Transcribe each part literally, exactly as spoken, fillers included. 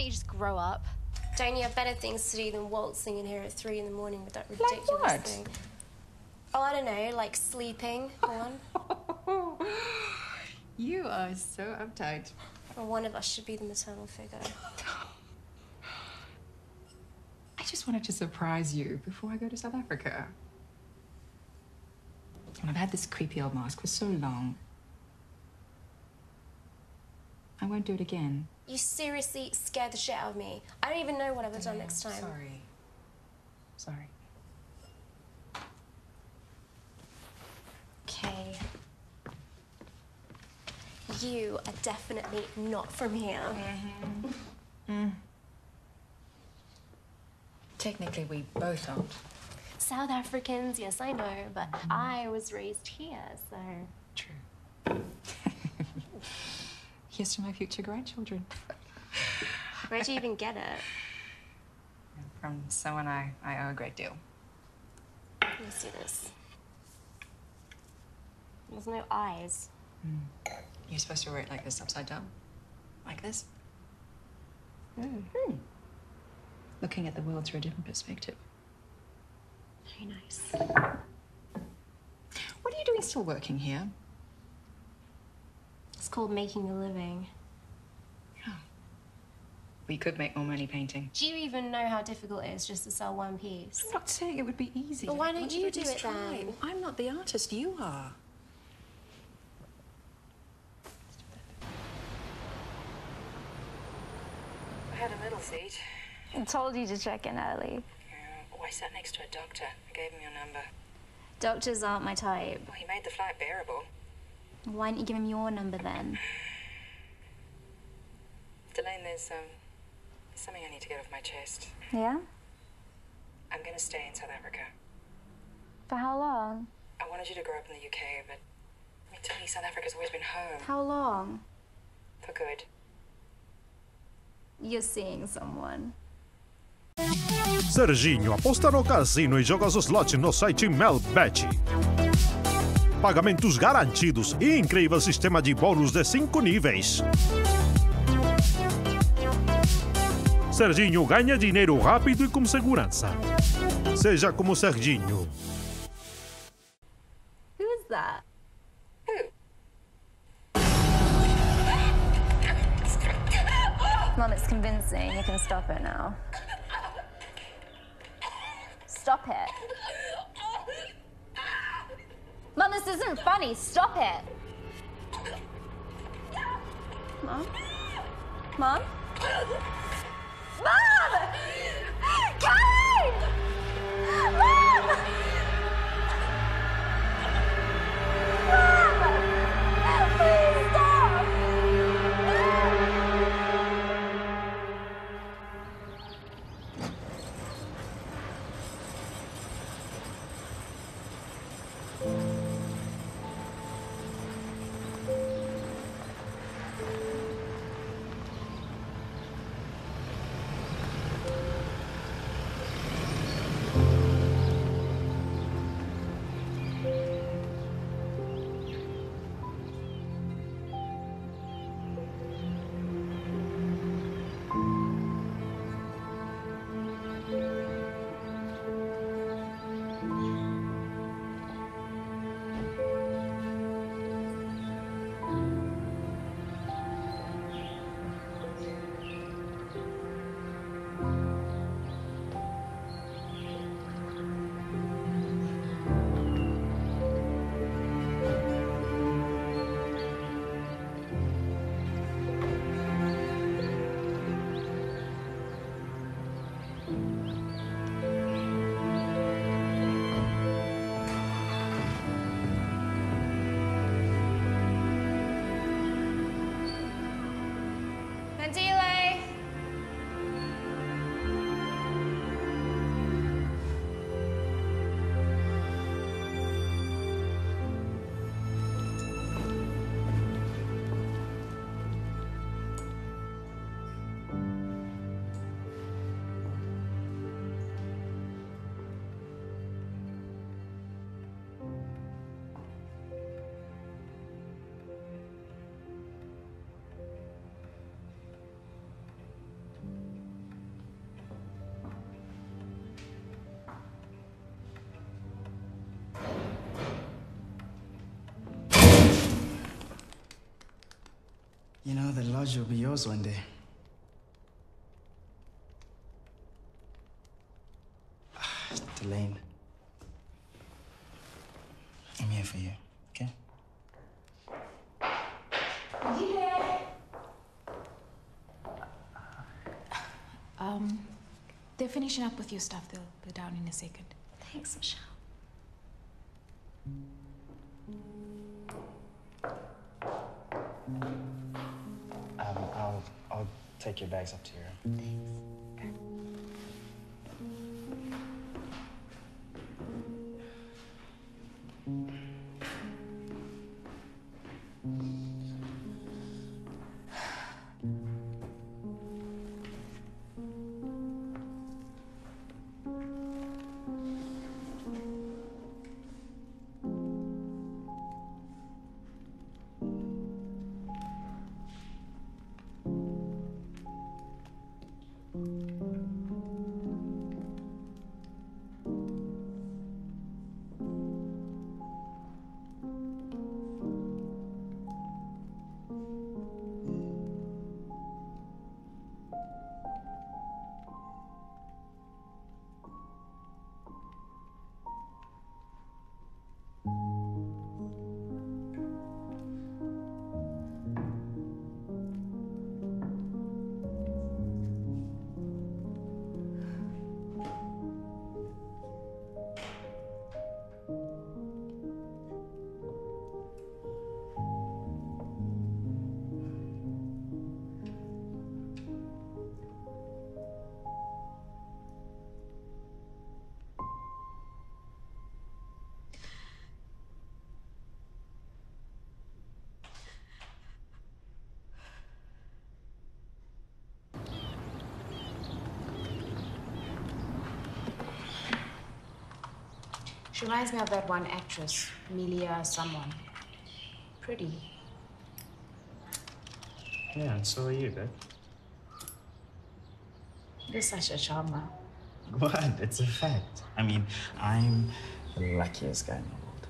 don't you just grow up? Don't you have better things to do than waltzing in here at three in the morning with that ridiculous like what? thing? Oh, I don't know, like sleeping, one. You are so uptight. Or one of us should be the maternal figure. I just wanted to surprise you before I go to South Africa. And I've had this creepy old mask for so long. I won't do it again. You seriously scared the shit out of me. I don't even know what I would have done next time. Sorry. Sorry. Okay. You are definitely not from here. Mm-hmm. Mm. Technically, we both aren't. South Africans, yes, I know, but mm. I was raised here, so... True. Here's to my future grandchildren. Where'd you even get it? From someone I, I owe a great deal. Let me see this. There's no eyes. Mm. You're supposed to wear it like this, upside down. Like this. Mm. Mm. Looking at the world through a different perspective. Very nice. What are you doing still working here? It's called making a living. Yeah. We could make more money painting. Do you even know how difficult it is just to sell one piece? I'm not saying it would be easy. But why don't you do it try? then? I'm not the artist, you are. I had a middle seat. I told you to check in early. Yeah. Oh, I sat next to a doctor. I gave him your number. Doctors aren't my type. Well, he made the flight bearable. Why don't you give him your number then? Delane, there's, um, something I need to get off my chest. Yeah? I'm gonna stay in South Africa. For how long? I wanted you to grow up in the U K, but I mean, to me, South Africa's always been home. How long? For good. You're seeing someone. Serginho aposta no cassino e joga os slots no site Melbet. Pagamentos garantidos e incrível sistema de bônus de cinco níveis. Serginho ganha dinheiro rápido e com segurança. Seja como Serginho. Who is that? Mom, it's convincing. You can stop it now. Stop it. Mom, this isn't funny. Stop it. Mom? Mom? Mom! Kate! Mom! Mom! Please stop! You know, the lodge will be yours one day. Delane. I'm here for you, okay? Um, they're finishing up with your stuff. They'll be down in a second. Thanks, Michelle. Um, I'll, I'll take your bags up to your room. Thanks. She reminds me of that one actress, Amelia someone. Pretty. Yeah, and so are you, babe. You're such a charmer. What? It's a fact. I mean, I'm the luckiest guy in the world.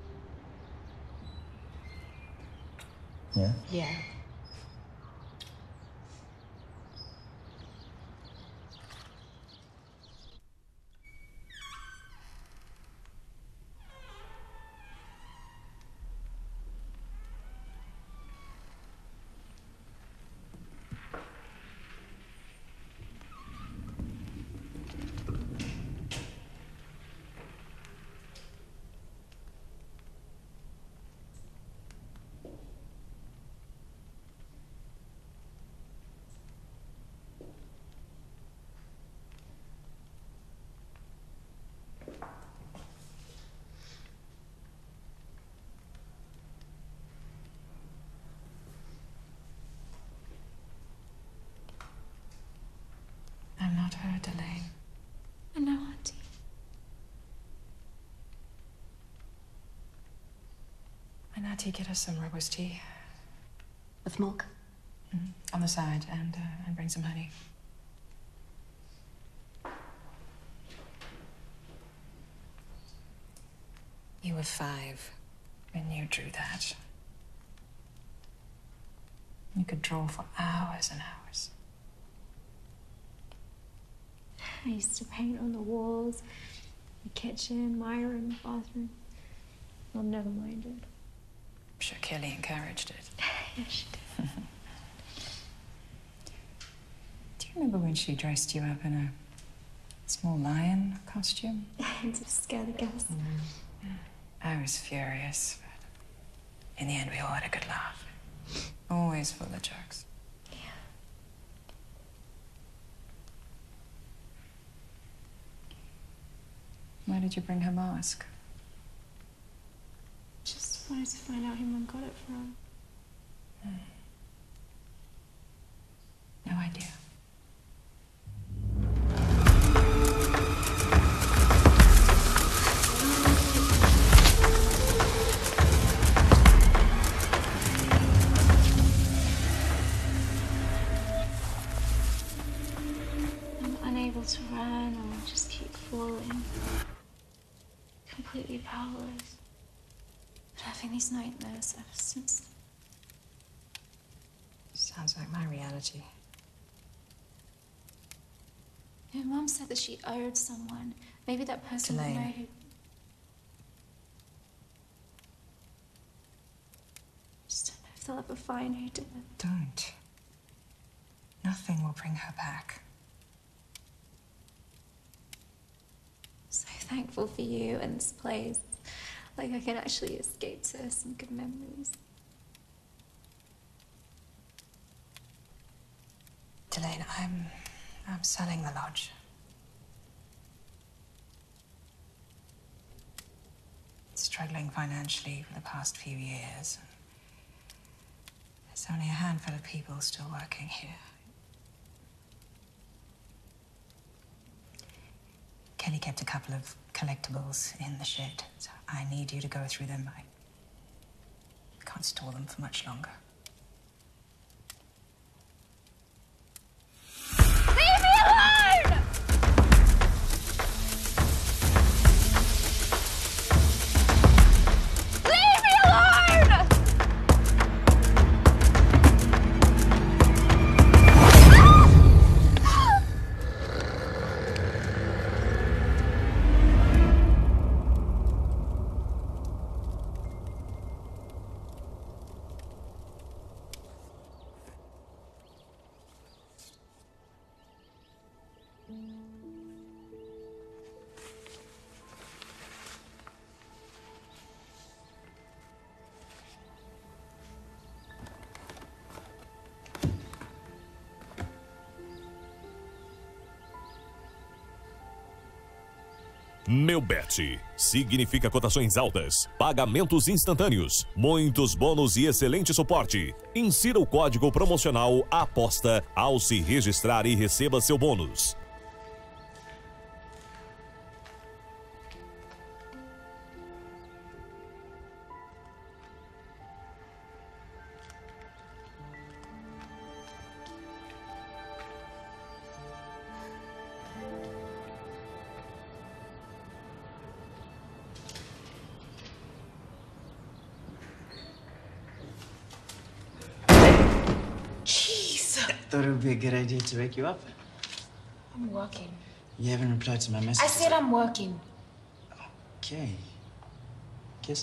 Yeah? Yeah. I'm not her, Delane. I know, Auntie. And Auntie, get us some robust tea. With milk? Mm, on the side, and uh, and bring some honey. You were five when you drew that. You could draw for hours and hours. I used to paint on the walls, the kitchen, my room, bathroom. Mom never minded. I'm sure Kelly encouraged it. Yeah, she did. Do you remember when she dressed you up in a small lion costume? To scare the girls. Mm. I was furious, but in the end we all had a good laugh. Always full of jokes. Yeah. Why did you bring her mask? Just wanted to find out who Mum got it from. Mm. No idea. I'm unable to run or just keep falling. Completely powerless. But having these nightmares ever since. Sounds like my reality. Her mom said that she owed someone. Maybe that person would know Delane. who. Just don't know if they'll ever find who did it. Don't. Nothing will bring her back. So thankful for you and this place. Like I can actually escape to some good memories. Delane, I'm... I'm selling the lodge. Struggling financially for the past few years. There's only a handful of people still working here. Kelly kept a couple of collectibles in the shed, so I need you to go through them. I can't store them for much longer. Leave me alone! Leave me alone! Neubet significa cotações altas, pagamentos instantâneos, muitos bônus e excelente suporte. Insira o código promocional APOSTA ao se registrar e receba seu bônus. Thought it would be a good idea to wake you up. I'm working. You haven't replied to my message. I said I'm working. Okay. Kiss.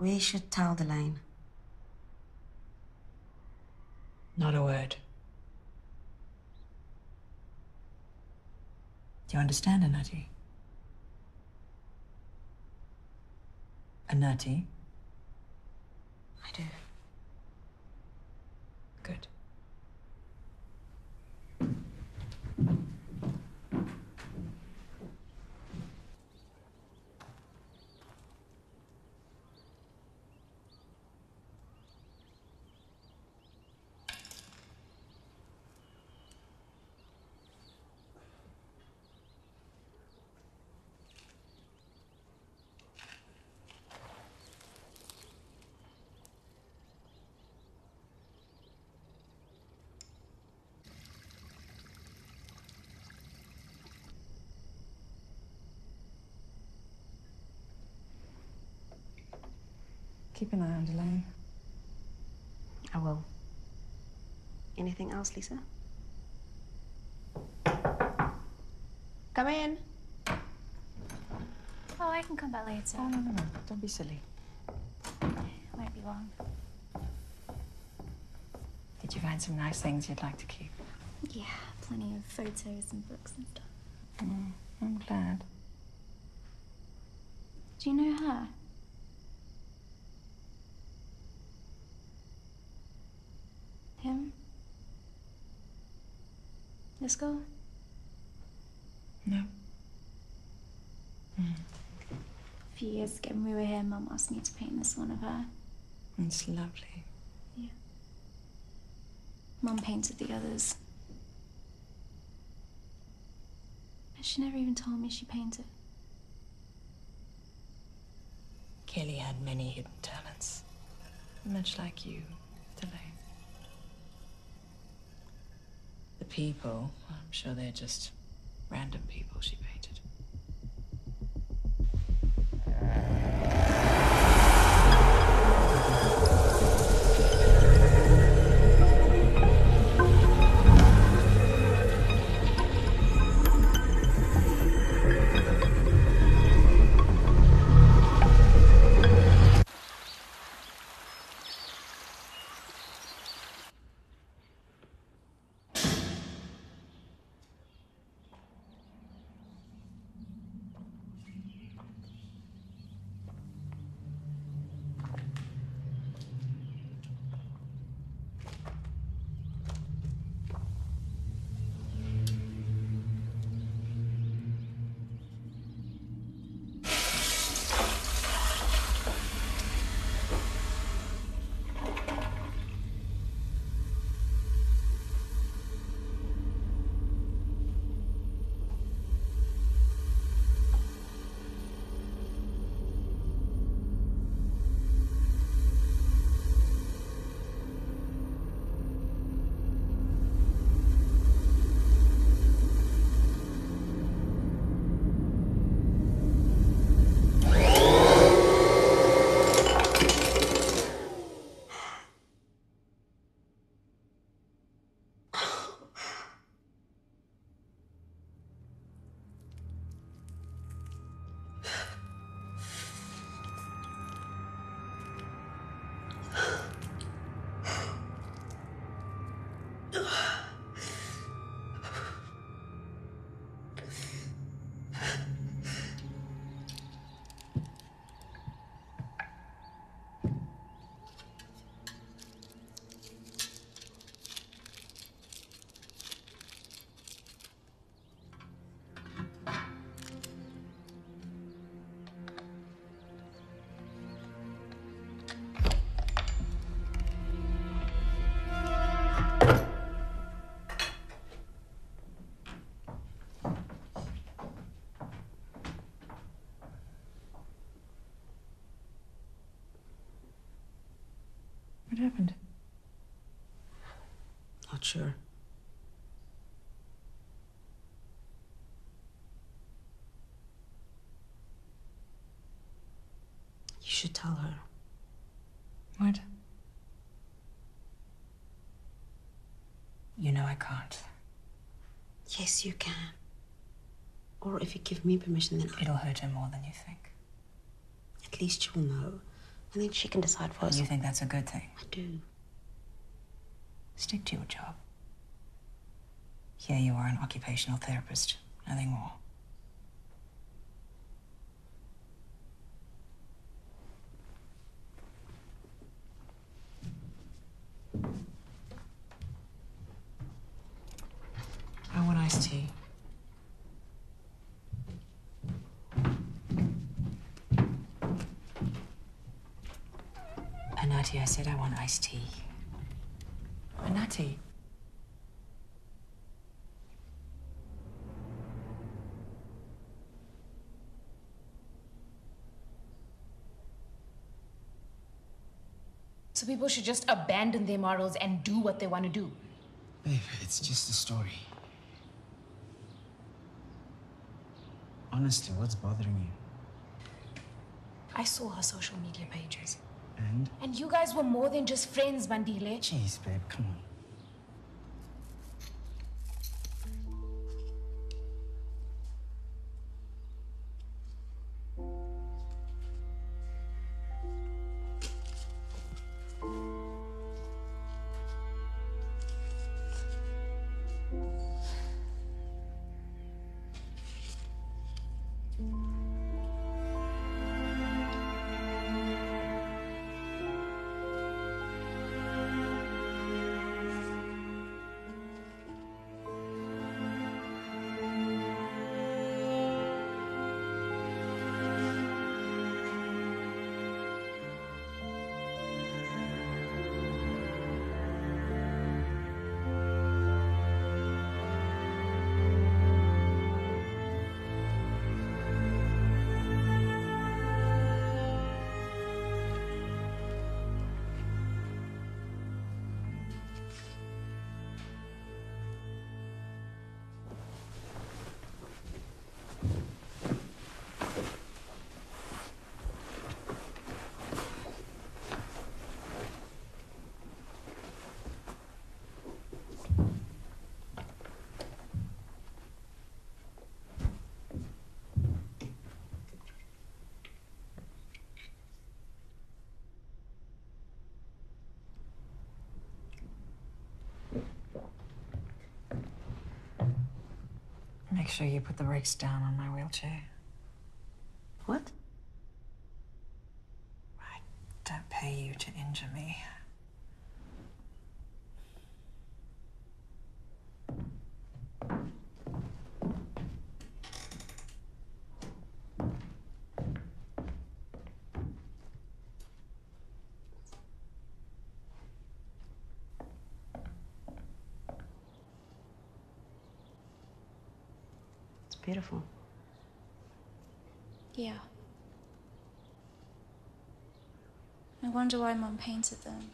We should tell Delane. Not a word. Do you understand, Anati? Anati? I do. Good. Keep an eye on Delane. I will. Anything else, Lisa? Come in. Oh, I can come back later. Oh, no, no, no. Don't be silly. Won't be long. Did you find some nice things you'd like to keep? Yeah, plenty of photos and books and stuff. Mm, I'm glad. Do you know her? Him? This girl? No. Mm. A few years ago when we were here, Mum asked me to paint this one of her. It's lovely. Yeah. Mum painted the others. But she never even told me she painted. Kelly had many hidden talents. Much like you, Delane. The people, I'm sure they're just random people she painted. What happened? Not sure. You should tell her. What? You know I can't. Yes, you can. Or if you give me permission, then I... It'll hurt her more than you think. At least you'll know And then she can decide for You herself. think that's a good thing? I do. Stick to your job. Here you are, an occupational therapist, nothing more. I want iced tea. Anati, I said I want iced tea. Anati. So people should just abandon their morals and do what they want to do. Babe, it's just a story. Honestly, what's bothering you? I saw her social media pages. And? And you guys were more than just friends, Bandile. Jeez, babe, come on. Make sure you put the brakes down on my wheelchair. What? I don't pay you to injure me. Beautiful. Yeah. I wonder why Mum painted them.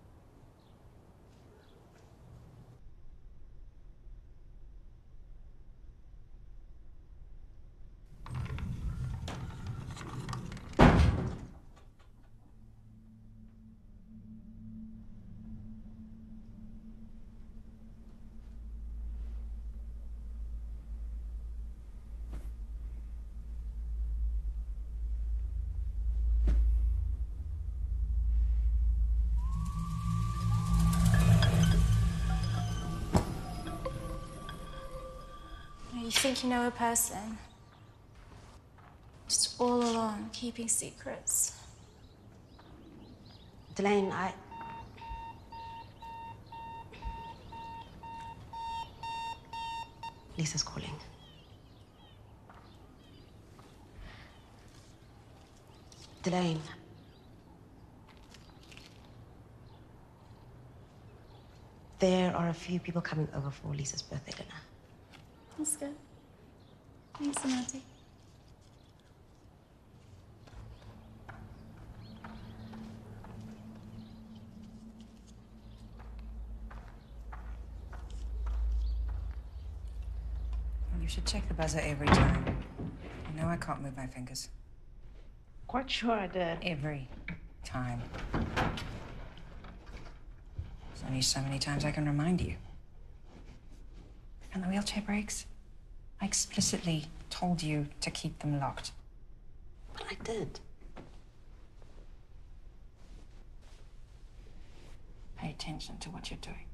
You think you know a person? Just all along, keeping secrets. Delane, I... Lisa's calling. Delane. There are a few people coming over for Lisa's birthday dinner. That's good. Thanks, Anati. You should check the buzzer every time. You know I can't move my fingers. Quite sure I did. Every time. There's only so many times I can remind you. And the wheelchair brakes? I explicitly told you to keep them locked. But I did. Pay attention to what you're doing.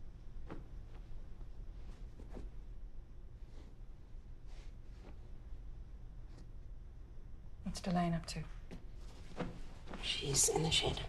What's Delane up to? She's in the shed.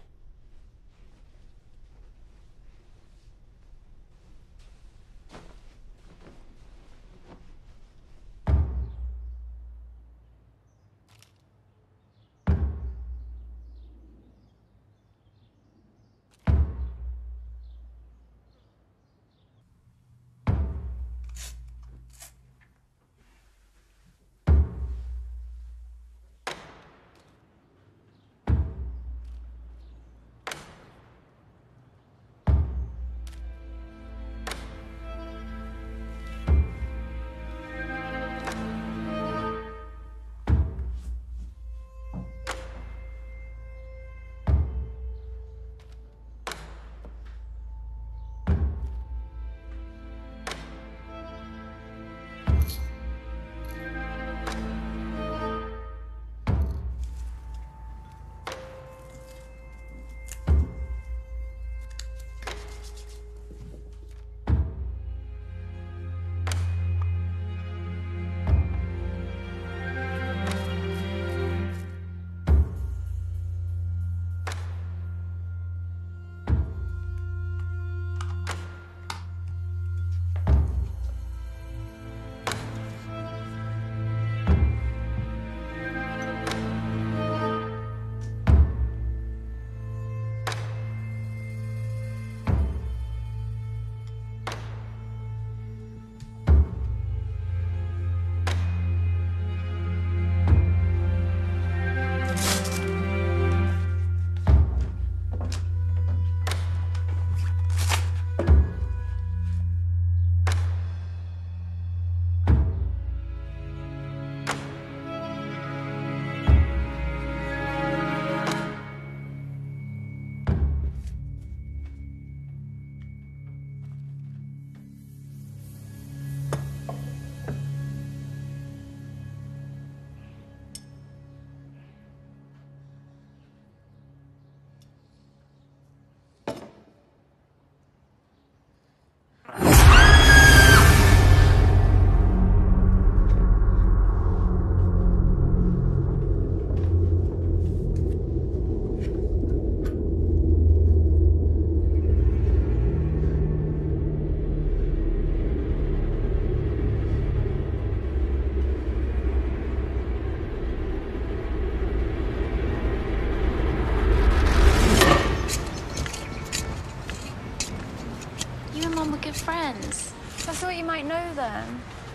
Good friends. I thought you might know them.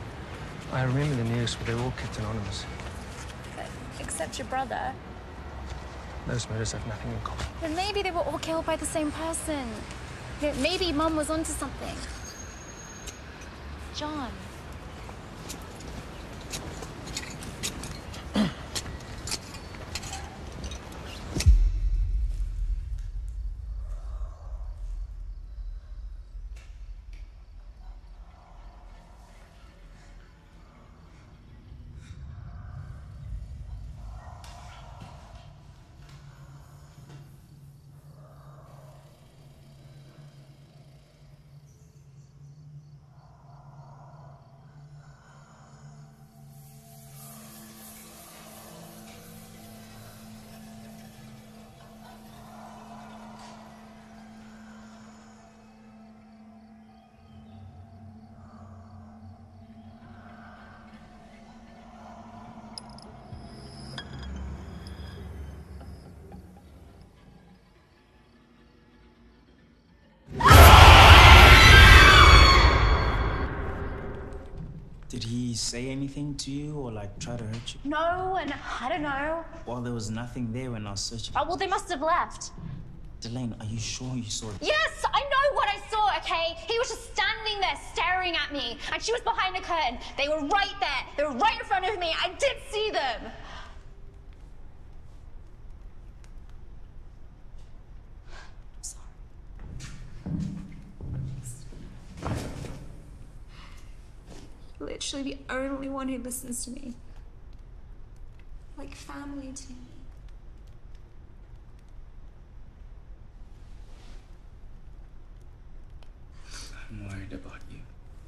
I remember the news, but they're all kept anonymous. Except your brother. Those murders have nothing in common. But maybe they were all killed by the same person. Maybe Mum was onto something. John. Did he say anything to you or like try to hurt you? No, and I don't know. Well, there was nothing there when I was searching. Oh, well, they must have left. Delane, are you sure you saw it? Yes, I know what I saw, okay? He was just standing there staring at me, and she was behind the curtain. They were right there. They were right in front of me. I did see them. I'm sorry. Literally the only one who listens to me. Like family to me. I'm worried about you.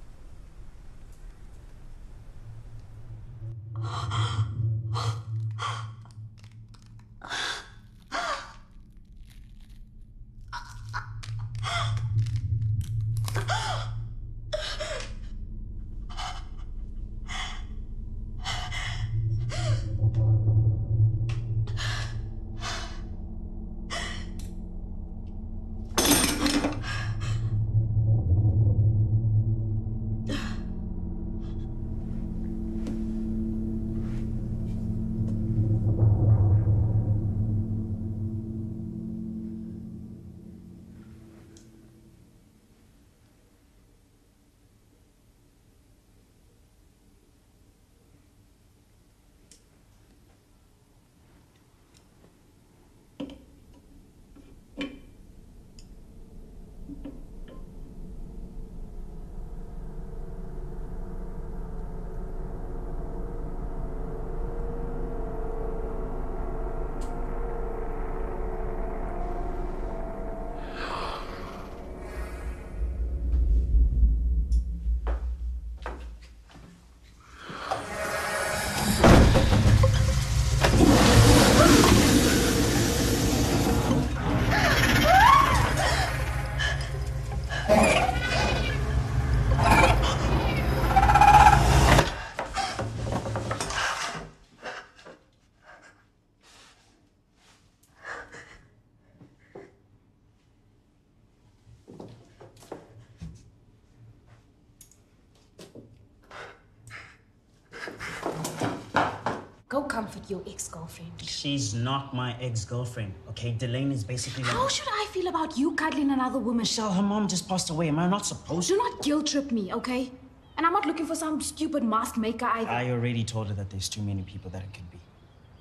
Go comfort your ex-girlfriend. She's not my ex-girlfriend, okay? Delane is basically like... How should I feel about you cuddling another woman? Michelle, her mom just passed away. Am I not supposed to? Do not guilt-trip me, okay? And I'm not looking for some stupid mask maker either. I already told her that there's too many people that it could be.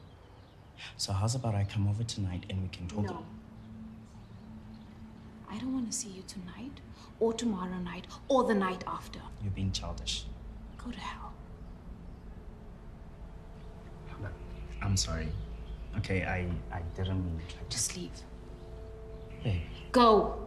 So how's about I come over tonight and we can talk? No. I don't want to see you tonight, or tomorrow night, or the night after. You're being childish. Go to hell. I'm sorry. Okay, I, I didn't mean to. Just leave. Hey. Go.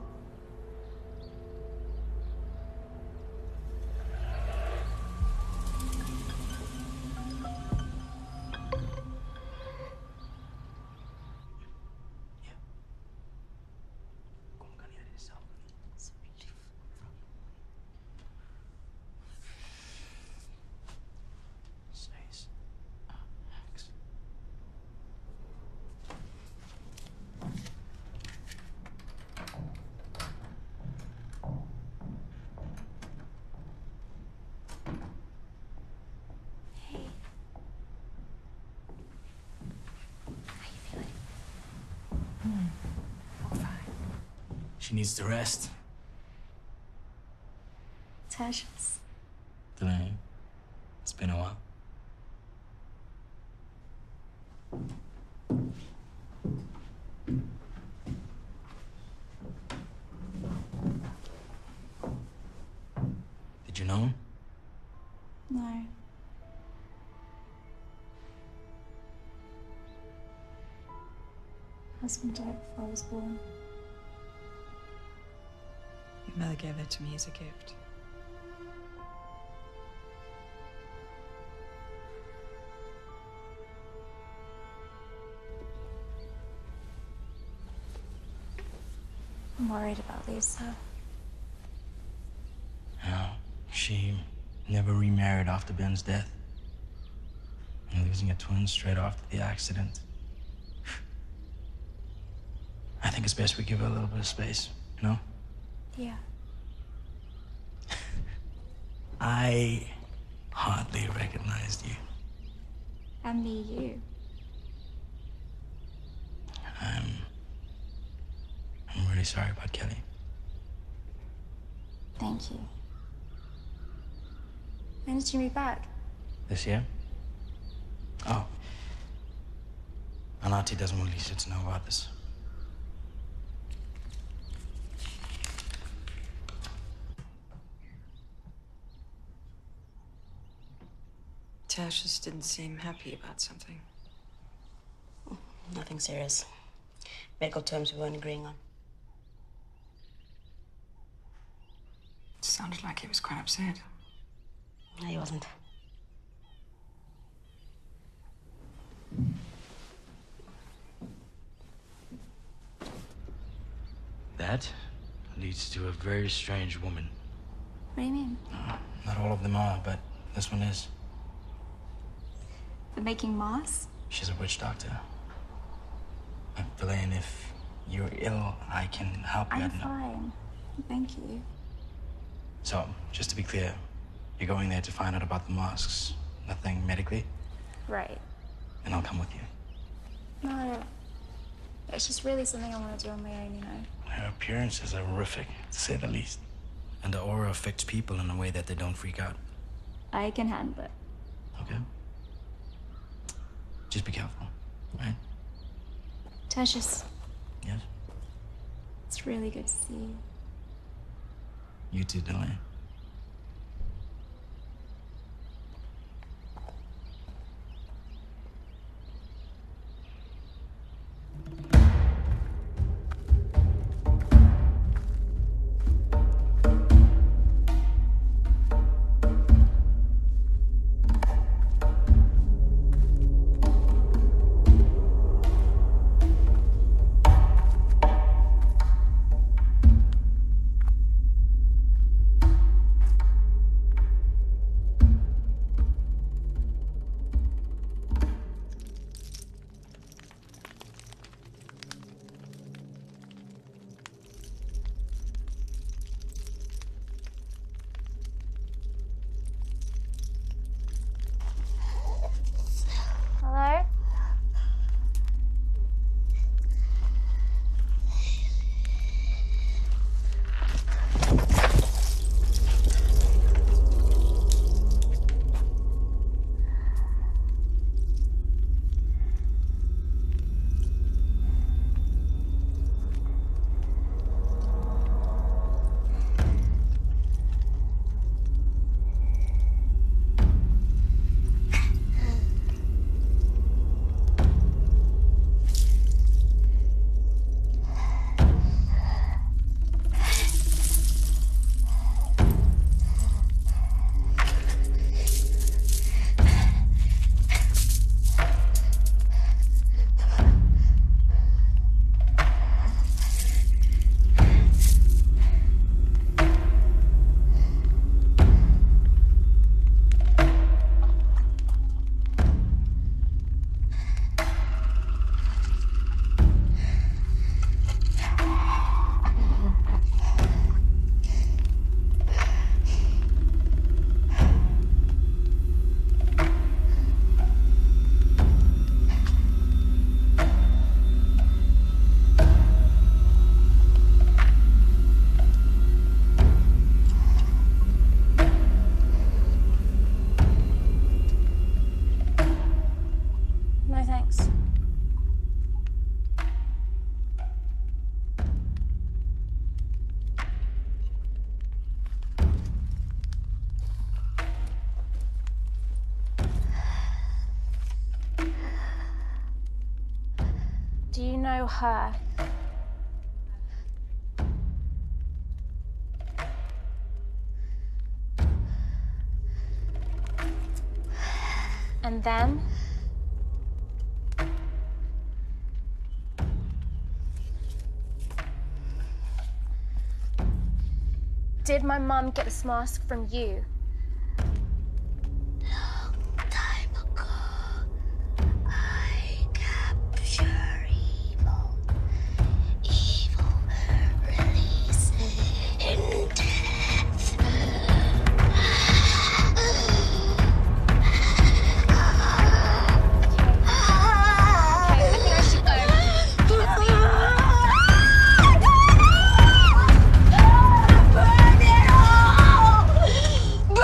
She needs to rest. Tertius. Delane, it's been a while. Did you know him? No. Husband died before I was born. Your mother gave that to me as a gift. I'm worried about Lisa. Yeah, she never remarried after Ben's death. And losing a twin straight after the accident. I think it's best we give her a little bit of space, you know? Yeah. I hardly recognized you. And me, you. I'm... I'm really sorry about Kelly. Thank you. When did you move back? This year? Oh. And Auntie doesn't want Lisa to know about this. Tertius didn't seem happy about something. Nothing serious. Medical terms we weren't agreeing on. Sounded like he was quite upset. No, he wasn't. That leads to a very strange woman. What do you mean? Uh, not all of them are, but this one is. The making masks? She's a witch doctor. Uh, Verlaine, if you're ill, I can help you. I'm fine. Thank you. So, just to be clear, you're going there to find out about the masks. Nothing medically? Right. And I'll come with you. No. It's just really something I want to do on my own, you know. Her appearance is horrific, to say the least. And the aura affects people in a way that they don't freak out. I can handle it. Okay? Just be careful, right? Tertius. Yes? It's really good to see you. You too, Delaney. Hello? No, thanks. Do you know her? And them? Did my mum get this mask from you? Long time ago, I capture evil. Evil releases in death. Okay, I think I should go. Burn it all!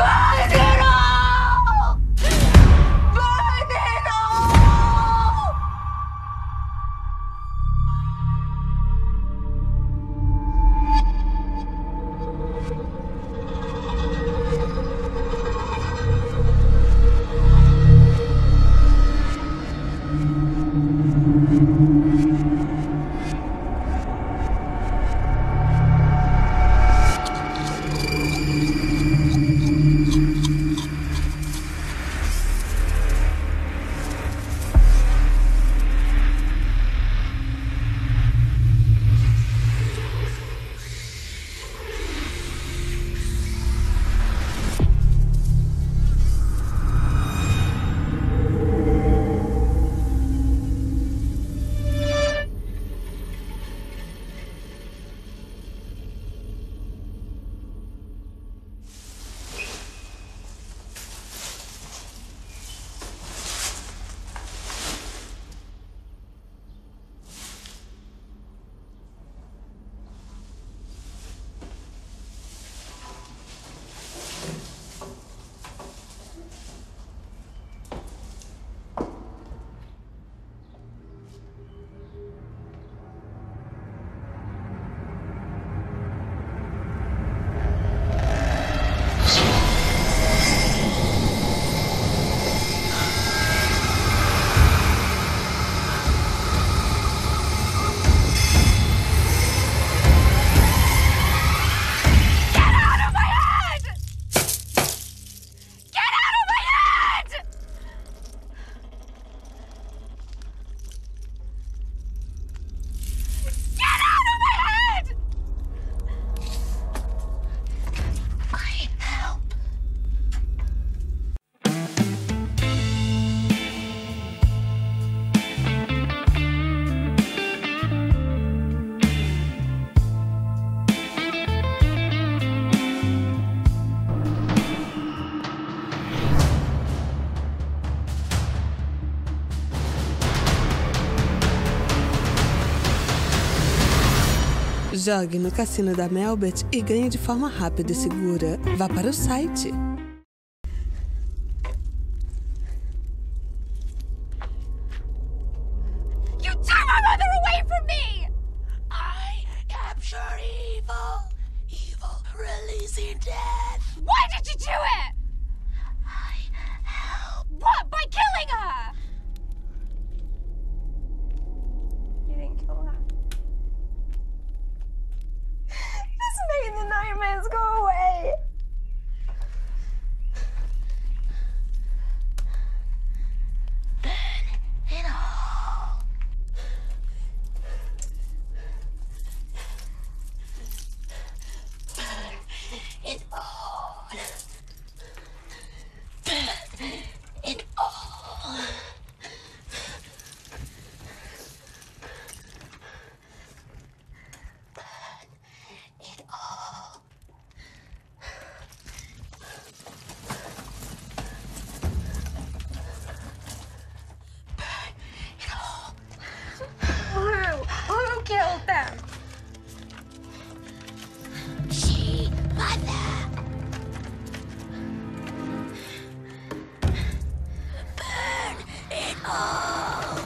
Jogue no cassino da Melbet e ganhe de forma rápida e segura. Vá para o site. You tore my mother away from me! I capture evil. Evil releasing death. Why did you do it? I help. What? By killing her? You didn't kill her. This made the nightmares go away. Burn it all. Burn it all. Burn it all. Who? Who killed them? She, mother. Burn it all.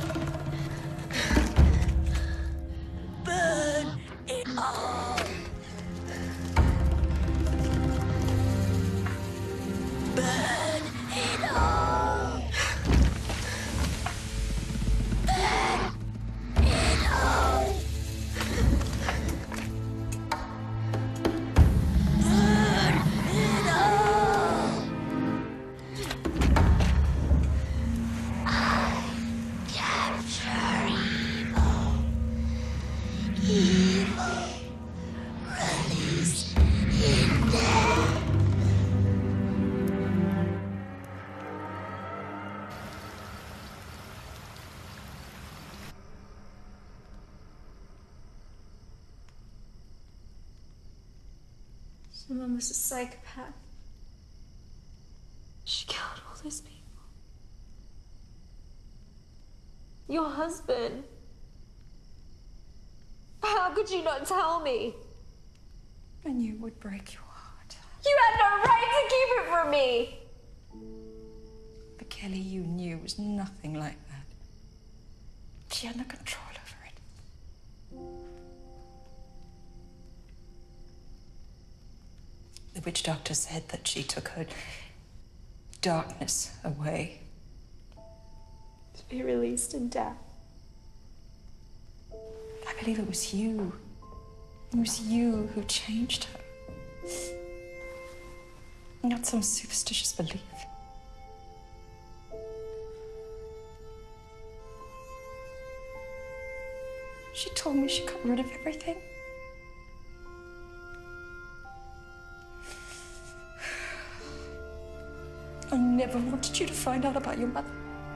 Burn it all. Burn it all. Burn it all. Burn it all. I capture evil. Evil release in death. Someone was a psychopath. She killed all those people. Your husband. How could you not tell me? I knew it would break your heart. You had no right to keep it from me. But Kelly, you knew it was nothing like that. She had no control over it. The witch doctor said that she took her darkness away. To be released in death. I believe it was you. It was you who changed her. Not some superstitious belief. She told me she got rid of everything. I never wanted you to find out about your mother.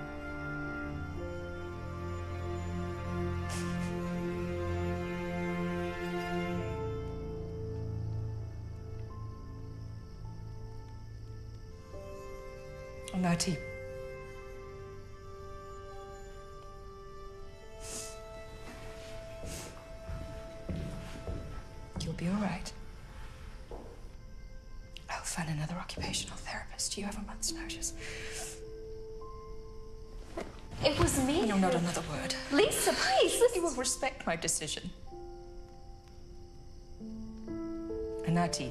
Oh, Nati. You'll be all right. I'll find another occupational therapist. You have a month's notice. It was me. No, not another word. Lisa, please. You will respect my decision. Anati.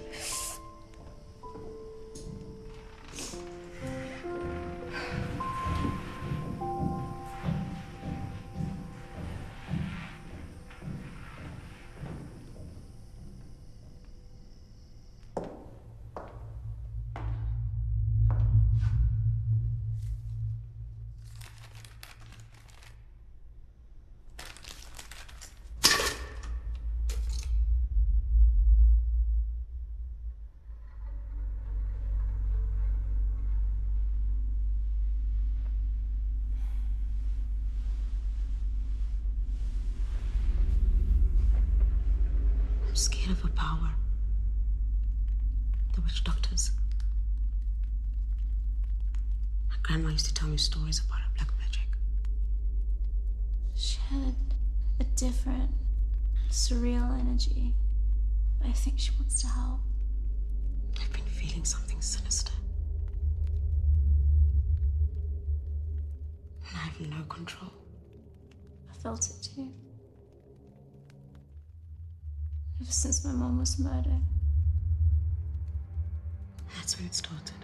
I'm scared of her power. The witch doctors. My grandma used to tell me stories about her black magic. She had a different, surreal energy. I think she wants to help. I've been feeling something sinister. And I have no control. I felt it too. Ever since my mom was murdered. That's when it started.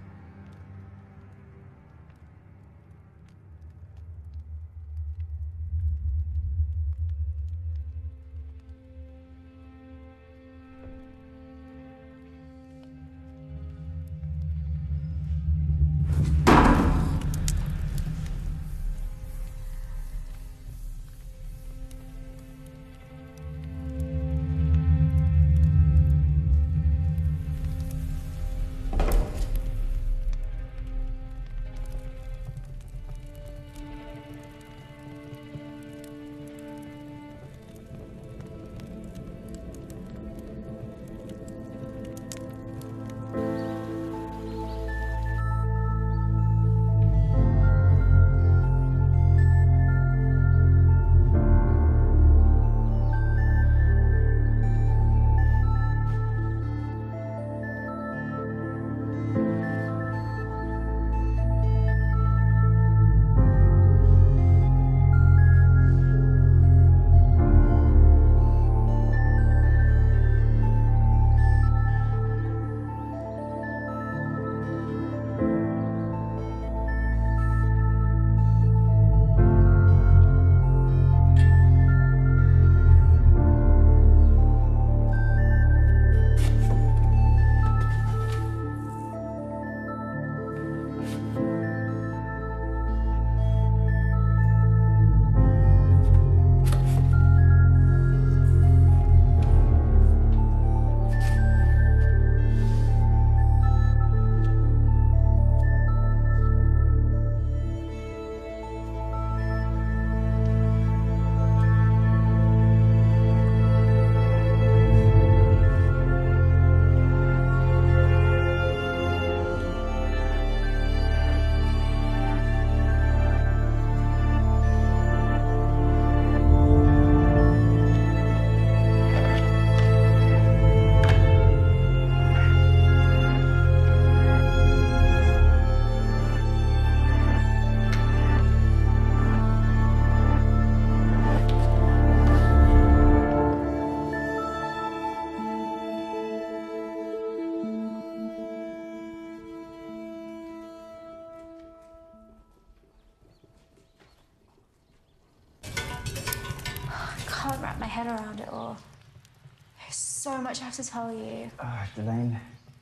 I can't wrap my head around it all. There's so much I have to tell you. Uh, Delane,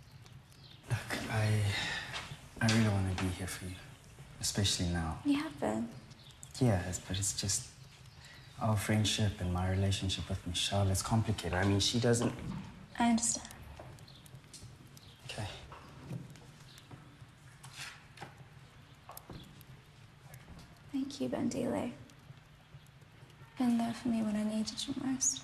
look, I, I really want to be here for you, especially now. You have been. Yes, but it's just our friendship and my relationship with Michelle is complicated. I mean, she doesn't... I understand. Okay. Thank you, Bandile. Been there for me when I needed you most.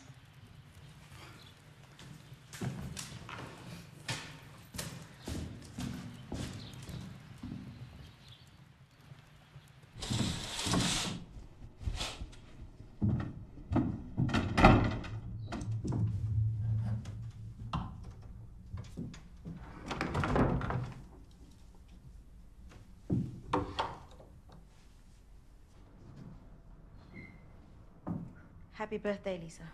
Happy birthday, Lisa.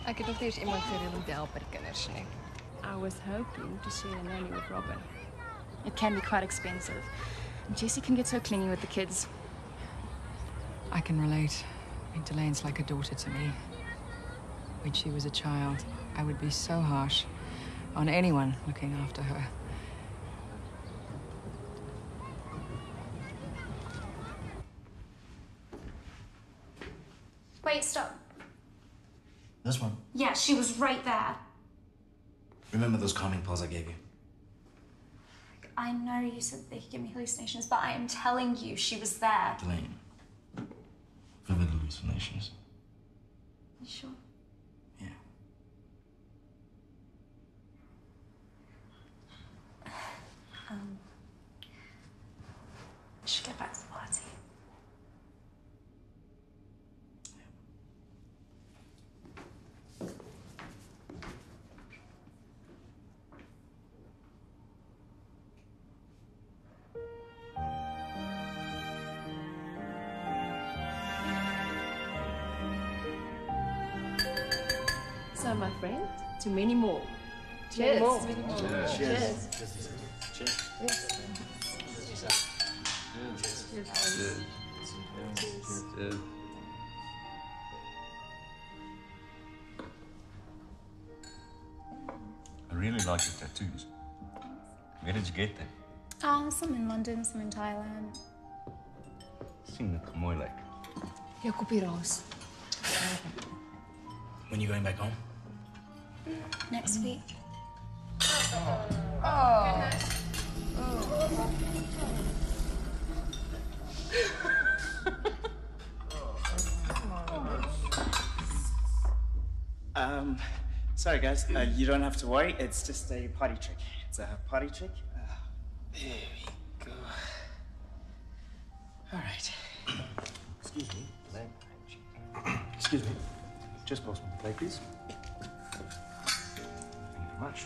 Ek het nog nie eens iemand gereël om te help by die kinders nie. I was hoping to share a nanny with Robin. It can be quite expensive. And Jessie can get so clingy with the kids. I can relate. I mean, Delaine's like a daughter to me. When she was a child, I would be so harsh on anyone looking after her. Wait, stop. This one. Yeah, she was right there. Remember those calming pills I gave you? I know you said they could give me hallucinations, but I am telling you, she was there. Delane. Vivid hallucinations. You sure? Yeah. Um, I should get back to the party. So, my friend, to many more. Cheers. Many more. Cheers. Cheers. Cheers. Cheers. Cheers. Cheers. I really like your tattoos. Where did you get them? Um, some in London, some in Thailand. Sien dit mooi lyk. Jou koppie raas. When you going back home? Next week. Oh. Um, sorry guys, uh, you don't have to worry. It's just a party trick. It's a party trick. Uh, there we go. All right. Excuse me. Excuse me. Just pass me the plate, please. Thank you very much.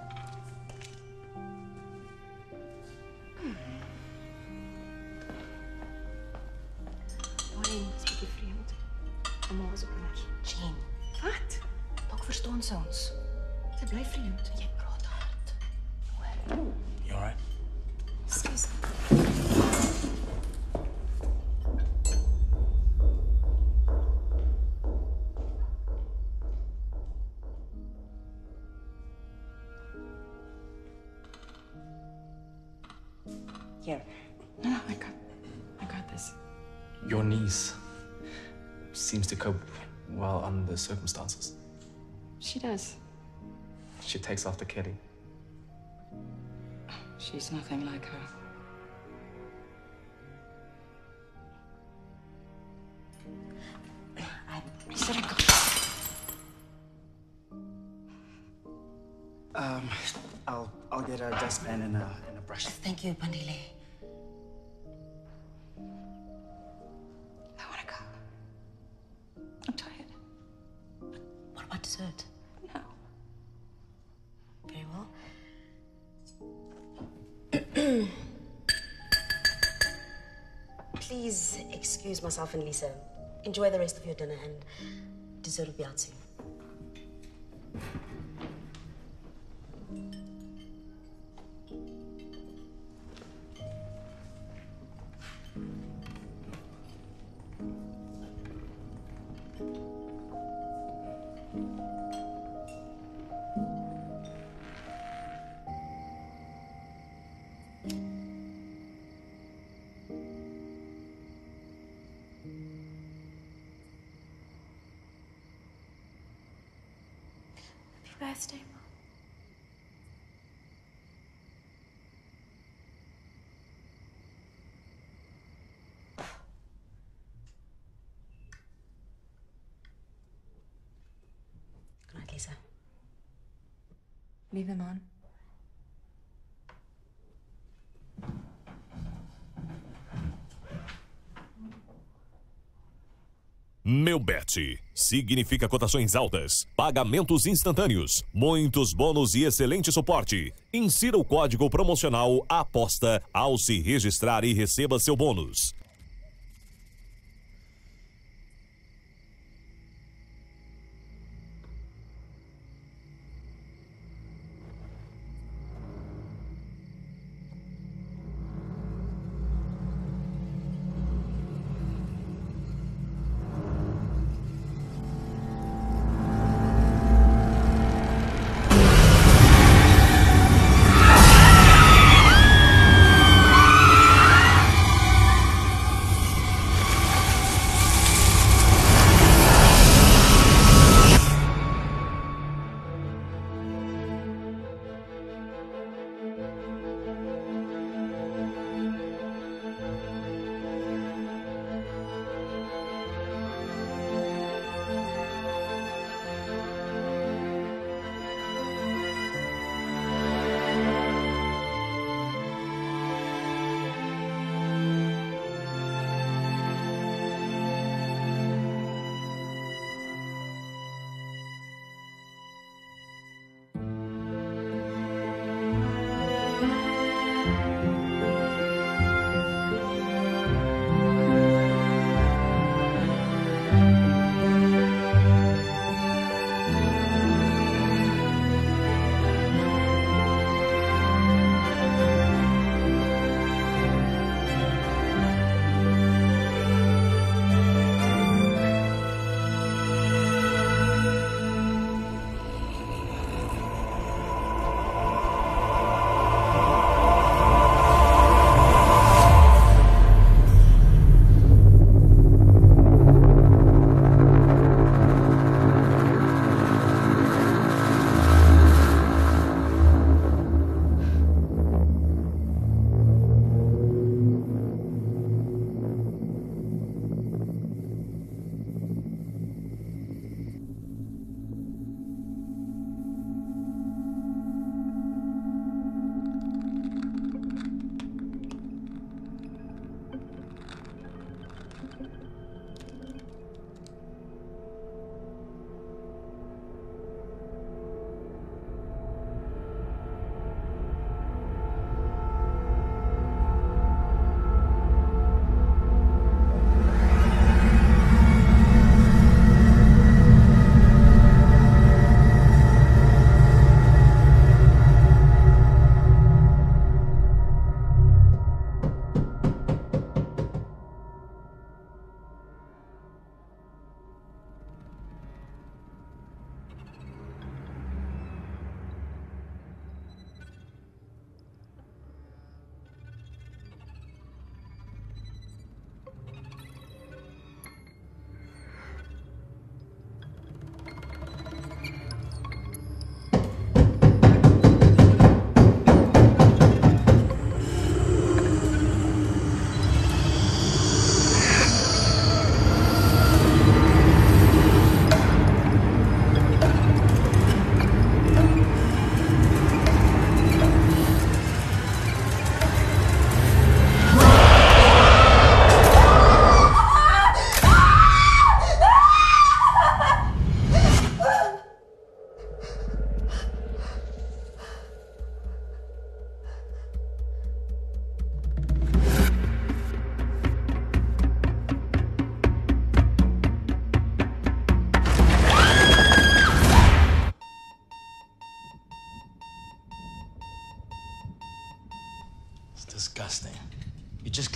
Wayne, is bietjie vreemd. Mamma was op 'n Jean. Wat? Dalk verstaan sy ons. Sy bly vreemd. Jy praat hard. You all right? Excuse me. Here. No, no, I got, I got this. Your niece seems to cope well under the circumstances. She does. She takes after Kelly. She's nothing like her. I said I got Um, I'll I'll get a dustpan and a and a brush. Thank you, Pandile. I want to go. I'm tired. What about dessert? No. Very well. Please excuse myself and Lisa. Enjoy the rest of your dinner, and dessert will be out soon. Happy birthday, Mom. Good night, Lisa. Leave him on. Melbet significa cotações altas, pagamentos instantâneos, muitos bônus e excelente suporte. Insira o código promocional APOSTA ao se registrar e receba seu bônus.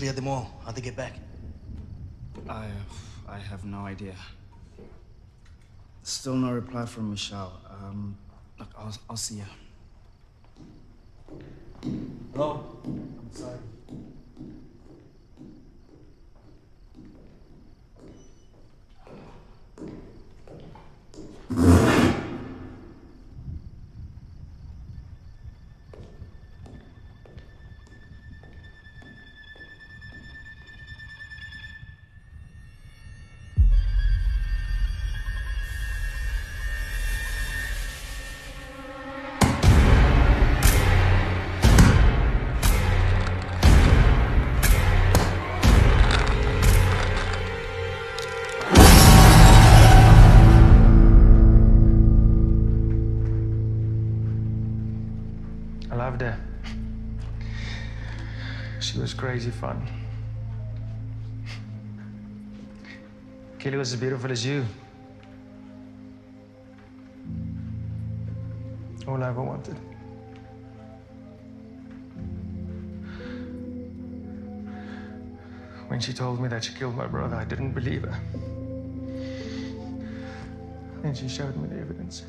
cleared them all. How'd they get back? I, I have no idea. Still no reply from Michelle. Um, look, I'll, I'll see you. Hello? I'm sorry. I loved her. She was crazy fun. Kelly was as beautiful as you. All I ever wanted. When she told me that she killed my brother, I didn't believe her. Then she showed me the evidence.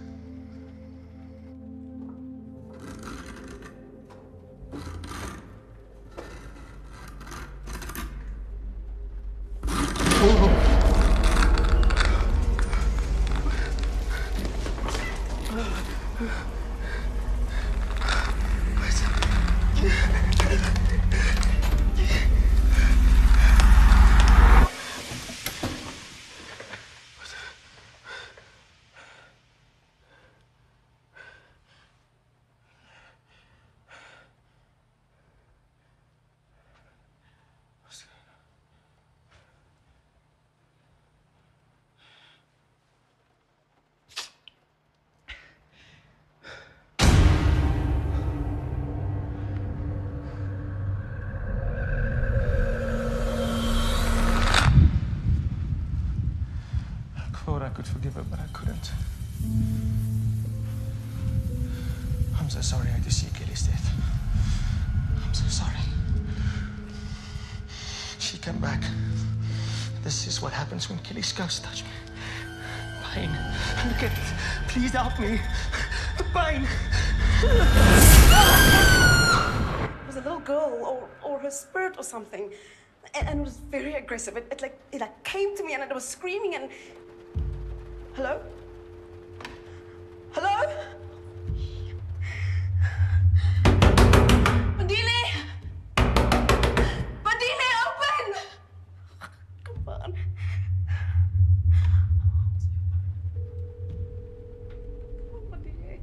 I thought I could forgive her, but I couldn't. I'm so sorry I had to see Kelly's death. I'm so sorry. She came back. This is what happens when Kelly's ghost touch me. Pain. Look at it. Please help me. The pain. It was a little girl or, or her spirit or something. And, and it was very aggressive. It, it like it like came to me and it was screaming and... Hello? Hello? Mandile! Mandile, open! Come on. Mandile.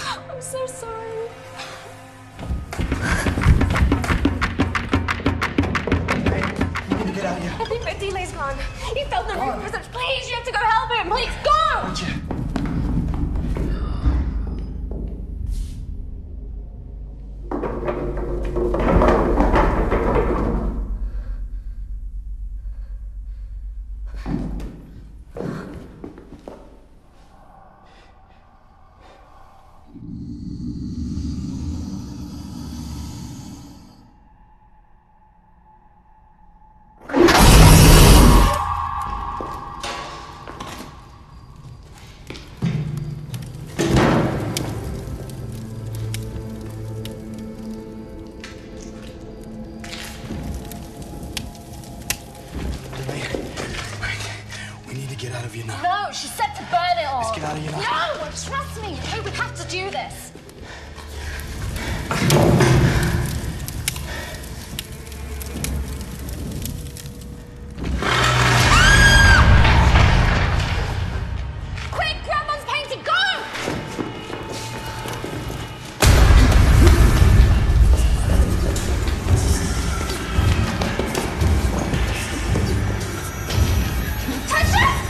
I'm so sorry. We need to get out of here. I think Delay's gone. He felt the room. Please, you have to go help him. Please, go! Don't you? Get out of here now. No, she said to burn it all. Let's get out of here now. No, trust me. Hey, we have to do this. Quick, Grandma's painting. Go! Touch it!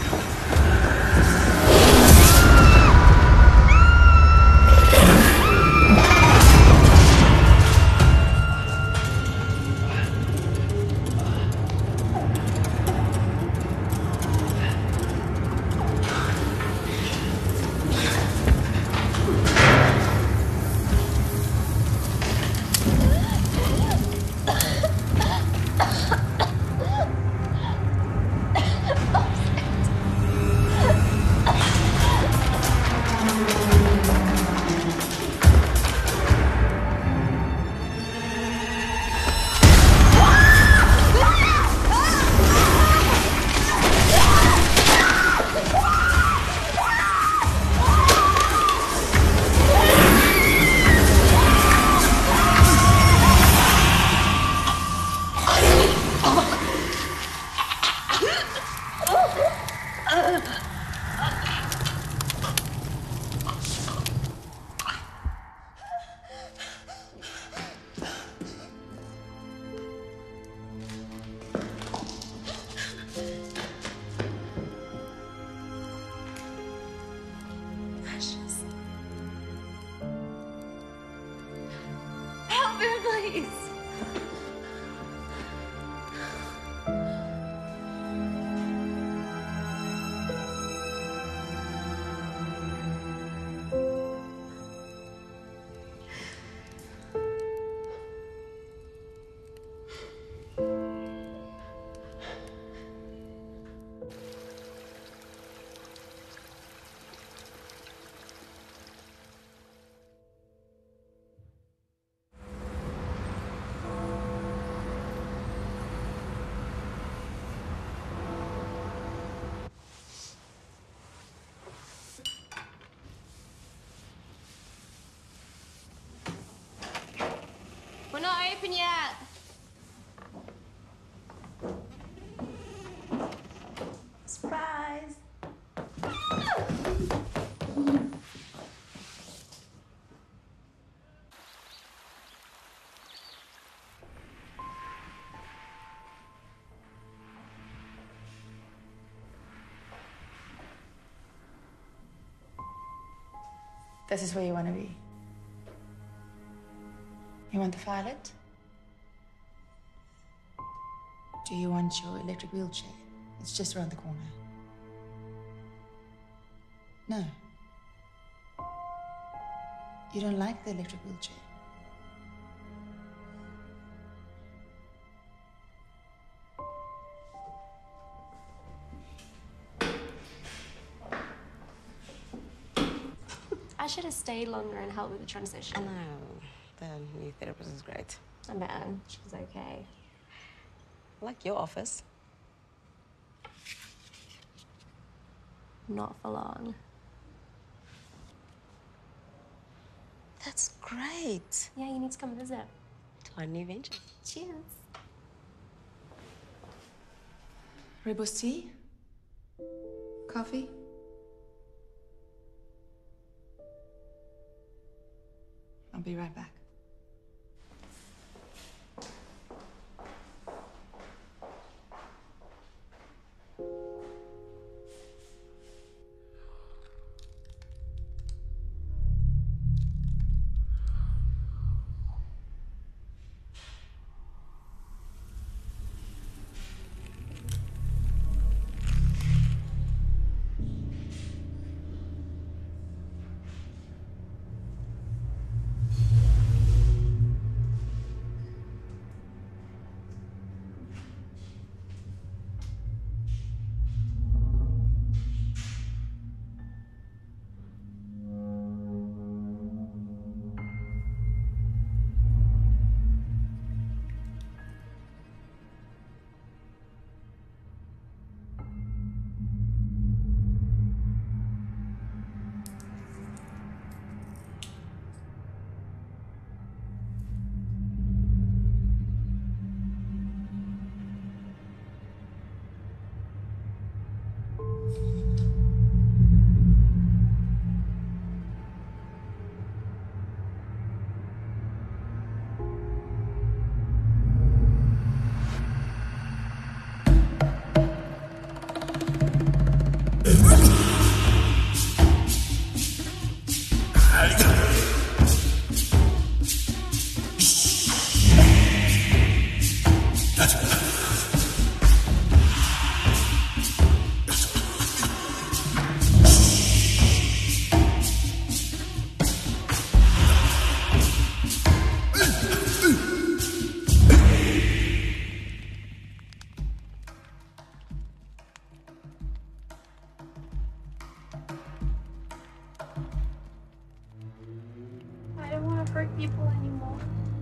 Help me, please. We're not open yet. Surprise! This is where you want to be. You want the violet? Do you want your electric wheelchair? It's just around the corner. No. You don't like the electric wheelchair? I should have stayed longer and helped with the transition. No, the new therapist is great. I met her. She's okay. I like your office. Not for long. That's great. Yeah, you need to come visit. To our new venture. Cheers. Rooibos tea? Coffee? I'll be right back. I don't want to hurt people anymore.